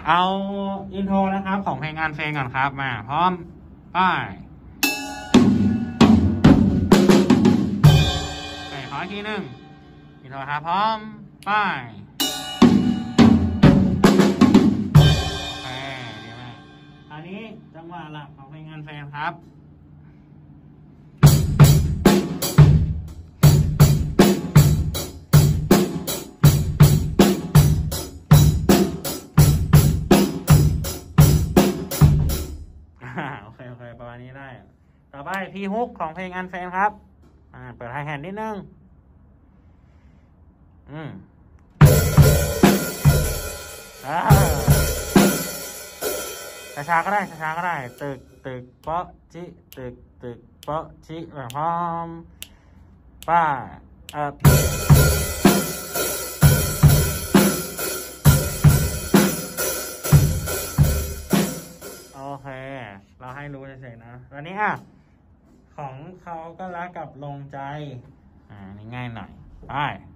เอาอินโทรนะครับของเพลงงานเพลงก่อนครับมาพร้อมไปขออีกทีหนึ่งอินโทรครับพร้อมไปโอเคดีมากอันนี้จังหวะหลักของเพลงงานเพลงครับโอเคประมาณนี้ได้ต่อไปพีฮุกของเพลงอันแฟนครับเปิดไฮแฮนด์นิดนึงช้าก็ได้ตึกเปาะจิตึกเปาะจิแบบพร้อมป้าโอเคเราให้รู้เฉยๆนะตอนนี้ของเขาก็รักกับลงใจนี่ง่ายหน่อยไป